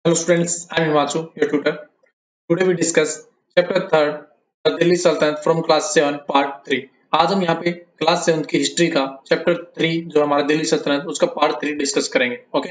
Hello students, I am Himanshu, your tutor. Today we discuss chapter 3rd, the Delhi Sultanate from class 7 part 3. आज हम यहाँ पे class 7 की history का chapter 3 जो हमारा दिल्ली सल्तनत उसका पार्ट 3 डिस्कस करेंगे. ओके,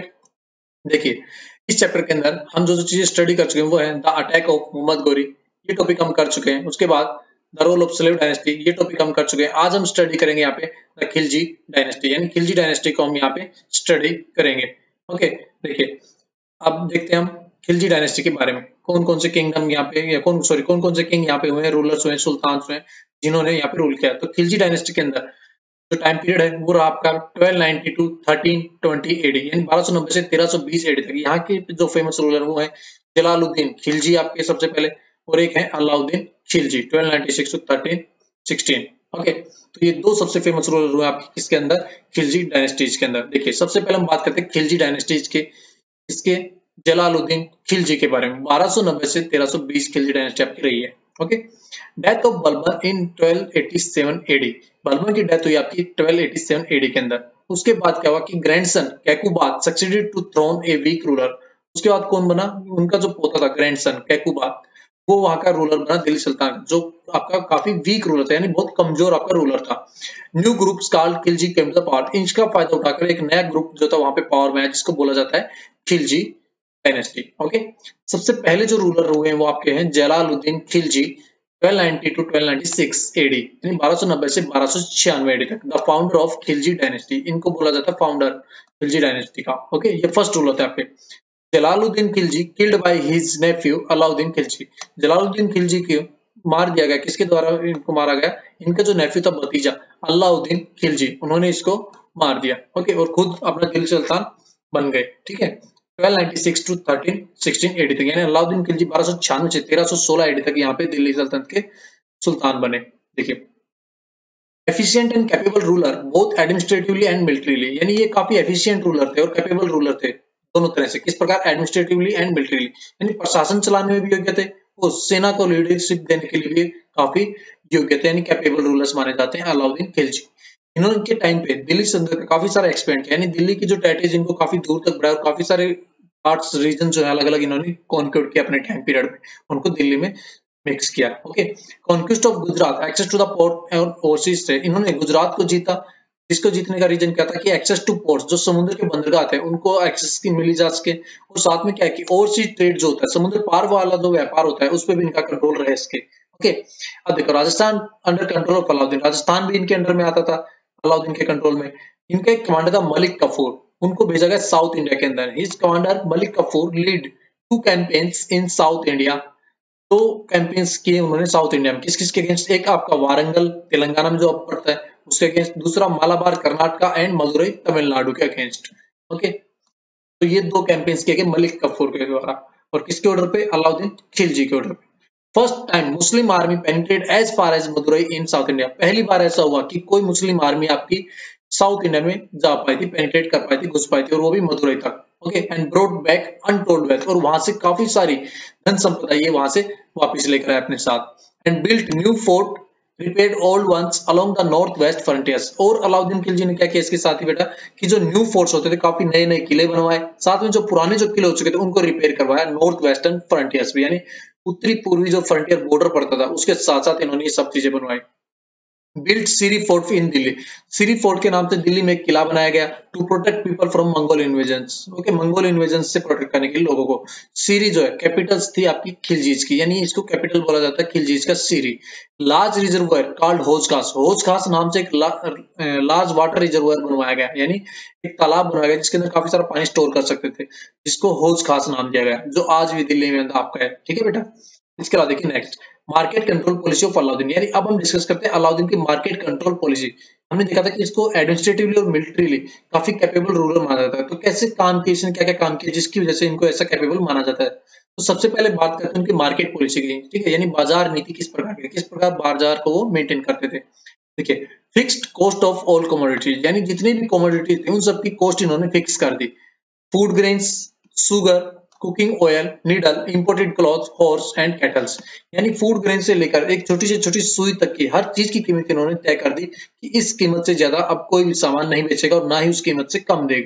देखिए इस चैप्टर के अंदर हम जो चीजें स्टडी कर चुके हैं वो है the attack of Mohammad Ghori, ये टॉपिक हम कर चुके हैं. उसके बाद the role of slave dynasty, ये टॉपिक हम कर चुके हैं. आज हम स्टडी करेंगे यहाँ पे द खिलजी डायनेस्टी, यानी खिलजी डायनेस्टी को हम यहाँ पे स्टडी करेंगे. ओके, देखिए अब देखते हैं हम खिलजी डायनेस्टी के बारे में. कौन कौन से किंगडम यहाँ पे या कौन कौन से किंग यहाँ पे हुए हैं, रूलर्स हुए, सुल्तान हुए जिन्होंने यहाँ पे रूल किया. तो खिलजी डायनेस्टी के अंदर जो टाइम पीरियड है वो रहा आपका 1290 टू 1320 एडी, यानी 1290 से 1320 एडी तक. यहाँ के जो फेमस रूलर वो है जलालुद्दीन खिलजी आपके सबसे पहले, और एक है अलाउद्दीन खिलजी 1296 टू 1316. ओके, तो ये दो सबसे फेमस रूलर हुए आपके किसके अंदर, खिलजी डायनेस्टीज के अंदर. देखिए सबसे पहले हम बात करते हैं खिलजी डायनेस्टीज के, इसके जलालुद्दीन खिलजी के बारे में. 1290 से 1320 खिलजी डायनेस्टी आपकी रही है. Okay, death of Balban in 1287 AD, Balban की डेथ हुई आपकी 1287 एडी के अंदर. उसके बाद क्या हुआ कि grandson Kaiqubad succeeded to throne a weak ruler. उसके बाद कौन बना, उनका जो पोता था ग्रैंडसन कैकुबात, वो वहां का रूलर बना दिल्ली सुल्तान, जो आपका काफी वीक रूलर था, यानी बहुत कमजोर आपका रूलर था. New group called Khilji came the power, इसका फायदा उठाकर एक नया ग्रुप जो था वहां पे पावर में आया, जिसको बोला जाता है खिलजी डायनेस्टी. ओके, सबसे पहले जो रूलर हुए हैं वो आपके हैं जलालुद्दीन खिलजी 1290 टू 1296 एडी, यानी 1290 से 1296 एडी तक. The founder of Khilji dynasty, इनको बोला जाता है फाउंडर खिलजी डायनेस्टी का. ओके, ये फर्स्ट रूलर थे आपके. Jalaluddin Khilji killed by his nephew Alauddin Khilji, Jalaluddin Khilji को मार दिया गया. किसके द्वारा इनको मारा गया, इनका जो नेफ्यू था भतीजा अलाउद्दीन खिलजी, उन्होंने इसको मार दिया. ओके, और खुद अपना दिल्ली सुल्तान बन गए. ठीक है, 1296 टू 1316 एडी तक, यानी अलाउद्दीन खिलजी 1296 से 1316 एडी तक यहाँ पे दिल्ली सल्तनत के सुल्तान बने. देखिए efficient and capable ruler both administratively and militarily, यानी ये काफी एफिशिएंट रूलर थे और कैपेबल रूलर थे दोनों तरह से. किस प्रकार, एडमिनिस्ट्रेटिवली एंड मिलिटरीली, यानी प्रशासन चलाने में भी योग्य थे और सेना को लीडरशिप देने के लिए भी काफी योग्य थे, यानी कैपेबल रूलर्स माने जाते हैं अलाउद्दीन खिलजी. इन्होंने के टाइम पे दिल्ली सल्तनत का काफी सारा एक्सपेंड किया, यानी दिल्ली की जो टेरिटरीज इनको काफी दूर तक बढ़ाया और काफी सारे पार्ट्स रीजन जो है अलग अलग इन्होंने कॉन्क्यूर किया अपने टाइम पीरियड में, उनको दिल्ली में मिक्स किया. Okay, conquest of Gujarat, access to the port और ओवरसीज से इन्होंने गुजरात को जीता, जिसको जीतने का रीजन क्या था कि एक्सेस टू पोर्ट्स, जो समुद्र के बंदरगाह थे उनको एक्सेस की मिली जा सके, और साथ में क्या है कि ओवरसीज ट्रेड जो होता है, समुद्र पार वाला जो व्यापार होता है उस पर भी इनका कंट्रोल रहे इसके. ओके, अब देखो Rajasthan under control of Alauddin, Rajasthan भी इनके अंडर में आता था अलाउद्दीन के कंट्रोल में. इनका एक कमांडर था मलिक कफूर, उनको भेजा गया साउथ इंडिया के अंदर. His commander Malik Kafur lead 2 campaigns in south India, दो कैंपेन्स किए उन्होंने साउथ इंडिया में. किस किस के अगेंस्ट, एक आपका वारंगल तेलंगाना में जो अब पड़ता है उसके अगेंस्ट, दूसरा मालाबार कर्नाटका एंड मदुरई तमिलनाडु के अगेंस्ट. ओके, तो ये दो कैंपेन्स किए गए मलिक कफूर के द्वारा, और किसके ऑर्डर पे, अलाउद्दीन खिलजी के ऑर्डर पे. First time Muslim army penetrate as far as Madurai in south India, पहली बार ऐसा हुआ कि कोई मुस्लिम आर्मी आपकी साउथ इंडिया में जा पाई थी, पेनिट्रेट कर पाई थी, घुस पाई थी, और वो भी मदुरई तक. Okay, and brought back untold wealth, और वहां से काफी सारी धन संपदा ये वहां से वापस लेकर आए अपने साथ. And built new fort, repaired old ones along the north west frontiers. और अलाउद्दीन खिलजी ने क्या किया इसके साथ ही बेटा कि जो न्यू फोर्ट्स होते थे काफी नए नए किले बनवाए, साथ में जो पुराने जो किले हो चुके थे उनको रिपेयर करवाया, नॉर्थ वेस्टर्न फ्रंटियर्स भी, यानी उत्तरी पूर्वी जो फ्रंटियर बॉर्डर पड़ता था उसके साथ साथ इन्होंने ये सब चीजें बनवाई. Built Siri fort in Delhi, Siri fort के नाम से दिल्ली में एक किला बनाया गया to protect people from Mongol invasions. Okay, Mongol invasions से प्रोटेक्ट करने के लिए लोगों को. सीरी जो है कैपिटल्स थी आपकी खिलजीज की, यानी इसको कैपिटल बोला जाता है खिलजीज का सीरी. लार्ज रिजर्वायर कॉल्ड हौज खास, हौज खास नाम से एक लार्ज वाटर रिजर्वायर बनवाया गया, यानी एक तालाब बनवाया गया जिसके अंदर काफी सारा पानी स्टोर कर सकते थे, जिसको हौज खास नाम दिया गया, जो आज भी दिल्ली में आपका है. ठीक है बेटा, इसके बाद देखिए next market control policy of Alauddin, यानी अब हम डिस्कस करते हैं अलाउद्दीन की मार्केट कंट्रोल पॉलिसी. हमने देखा था कि इसको एडमिनिस्ट्रेटिवली और मिलिट्रीली काफी कैपेबल रूलर माना जाता है. तो कैसे काम किए, इसने क्या क्या काम किया जिसकी वजह से इनको ऐसा कैपेबल माना जाता है. तो सबसे पहले बात करते हैं उनकी मार्केट पॉलिसी की. ठीक है, यानी बाजार नीति किस प्रकार की, किस प्रकार बाजार को वो मेंटेन करते थे. देखिए fixed cost of all commodities, यानी जितनी भी कमोडिटी थी उन सबकी कॉस्ट इन्होंने फिक्स कर दी. Food grains, sugar, cooking oil, needle, imported cloth, horse and cattles, यानी फूड ग्रेन से लेकर एक छोटी से छोटी सुई तक की हर चीज की कीमत इन्होंने तय कर दी कि इस कीमत से ज्यादा अब कोई भी सामान नहीं बेचेगा और ना ही उस कीमत से कम देगा.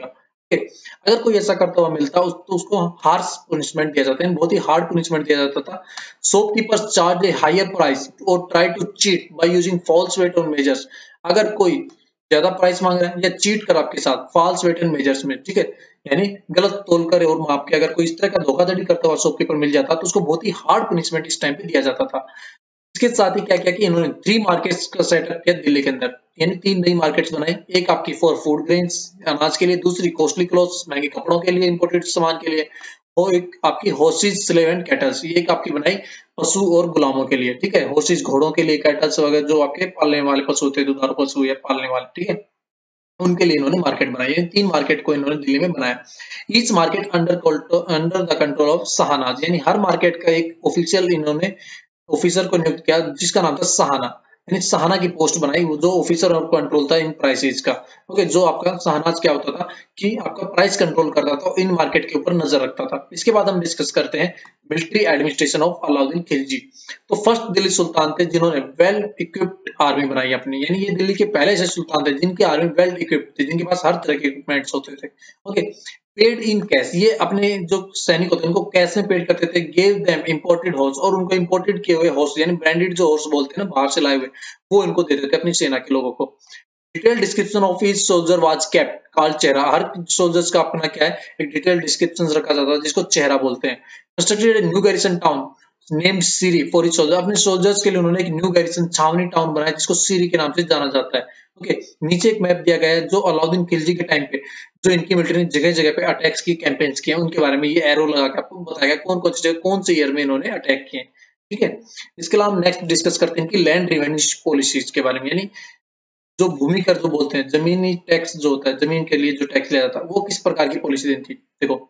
अगर कोई ऐसा करता हुआ मिलता तो उसको हार्श पनिशमेंट दिया जाता है, बहुत ही हार्ड पनिशमेंट दिया जाता था। Shopkeepers charge a higher price और try to cheat by using false weight on measures. अगर कोई ज्यादा प्राइस मांग रहा है या चीट कर आपके साथ फॉल्स वेट एंड मेजर्स में, ठीक है, यानी गलत तोल कर और माप के अगर कोई इस तरह का धोखाधड़ी करता हुआ शॉपकीपर मिल जाता तो उसको बहुत ही हार्ड पनिशमेंट इस टाइम पे दिया जाता था। इसके साथ ही क्या क्या कि इन्होंने 3 मार्केट्स का सेटअप किया दिल्ली के अंदर, यानी 3 नई मार्केट्स बनाई। एक आपकी फॉर फूड ग्रेन्स अनाज के लिए, दूसरी कॉस्टली क्लोथ्स महंगे कपड़ों के लिए, इंपोर्टेड सामान के लिए, और एक आपकी हॉर्सेस स्लेव एंड कैटल्स, ये एक आपकी बनाई पशु और गुलामों के लिए, ठीक है, हॉर्सेस घोड़ों के लिए, कैटल्स वगैरह जो आपके पालने वाले पशु होते हैं, दुधारू पशु या पालने वाले, ठीक है, उनके लिए इन्होंने मार्केट बनाई है। 3 मार्केट को इन्होंने दिल्ली में बनाया। Each market under the control of Shahnas, यानी हर मार्केट का एक ऑफिशियल इन्होंने ऑफिसर को नियुक्त किया जिसका नाम था सहाना, यानी सहाना की पोस्ट बनाई, वो जो ऑफिसर और कंट्रोल था इन प्राइसेस का। ओके, जो आपका सहानाज क्या होता था कि आपका प्राइस कंट्रोल करता था, इन मार्केट के ऊपर नजर रखता था। इसके बाद हम डिस्कस करते हैं military administration of Alauddin Khilji. तो फर्स्ट दिल्ली सुल्तान थे जिन्होंने वेल इक्विप्ड आर्मी बनाई अपनी, यानी ये दिल्ली के पहले से सुल्तान थे जिनकी आर्मी वेल इक्विप्ड थी, जिनके पास हर तरह के इक्विपमेंट्स होते थे। ओके, पेड इन कैश, ये अपने जो सैनिक होते हैं उनको कैश में पेड करते थे। गेव देम इंपोर्टेड हॉर्स, और उनको इंपोर्टेड किए हुए हॉर्स यानी ब्रांडेड जो हॉर्स बोलते हैं ना बाहर से लाए हुए, वो इनको देते थे अपनी सेना के लोगों को। Detail description of each soldier was kept called chehra, हर सोल्जर्स का अपना क्या है एक डिटेल डिस्क्रिप्शन रखा जाता है जिसको चेहरा बोलते हैं। Constructed a new garrison town named Siri for each soldier, अपने सोल्जर्स के लिए उन्होंने एक न्यू गैरिसन छावनी टाउन बनाया जिसको सीरी के नाम से जाना जाता है। ओके, नीचे एक मैप दिया गया है जो अलाउद्दीन खिलजी के टाइम पे जो इनकी मिलिट्री ने जगह जगह पे अटैक्स की कैंपेन्स किए उनके बारे में ये एरो लगा के आपको बताया कौन कौन सी जगह कौन से ईयर में इन्होंने अटैक किए, ठीक है। इसके अलावा हम नेक्स्ट डिस्कस करते हैं कि लैंड रिवेन्यू पॉलिसीज के बारे में, यानी जो भूमि कर जो बोलते हैं, जमीनी टैक्स जो होता है, जमीन के लिए जो टैक्स लिया जाता है, वो किस प्रकार की पॉलिसी थी। देखो,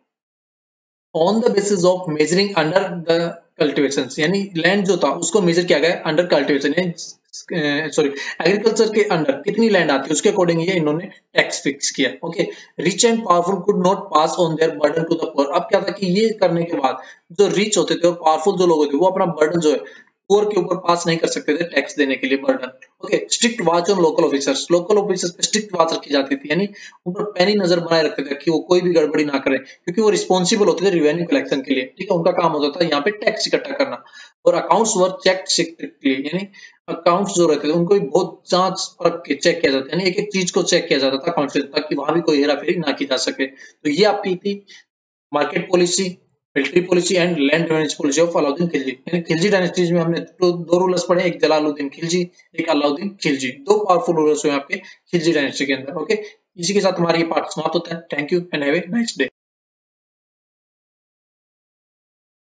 on the basis of measuring under the cultivation, यानी लैंड जो था उसको मेजर किया गया अंडर कल्टिवेशन, यानी सॉरी एग्रीकल्चर के अंडर कितनी लैंड आती है उसके अकॉर्डिंग ये इन्होंने टैक्स फिक्स किया। Okay, rich and powerful could not pass on their burden to the poor. अब क्या था कि ये करने के बाद जो रिच होते थे और पावरफुल जो लोग होते थे वो अपना बर्डन जो है पुअर के ऊपर पास नहीं कर सकते थे टैक्स देने के लिए burden. Okay, strict watch on local officers, local officers पे स्ट्रिक्ट वॉच रखी जाती थी, यानी उन पर पैनी नजर बनाए रखते थे कि वो कोई भी गड़बड़ी ना करे, क्योंकि वो रिस्पॉन्सिबल होते थे रिवेन्यू कलेक्शन के लिए, ठीक है, उनका काम होता था यहाँ पे टैक्स इकट्ठा करना। और अकाउंट्स वर चेक स्ट्रिक्टली, यानी अकाउंट्स जो रहते थे उनको भी बहुत जांच परख के चेक किया जाता है, यानी एक एक चीज को चेक किया जाता था अकाउंट से ताकि वहां भी कोई हेराफेरी ना की जा सके। तो ये आपकी थी market policy, military policy and land revenue policy of Alauddin Khilji. यानी खिलजी डायनेस्टीज में हमने दो रूलर्स पढ़े, एक जलालुद्दीन खिलजी, एक अलाउद्दीन खिलजी, दो पावरफुल रूलर्स हुए आपके खिलजी डायनेस्टी के अंदर। ओके, इसी के साथ हमारा ये पार्ट समाप्त होता है। Thank you and have a nice day.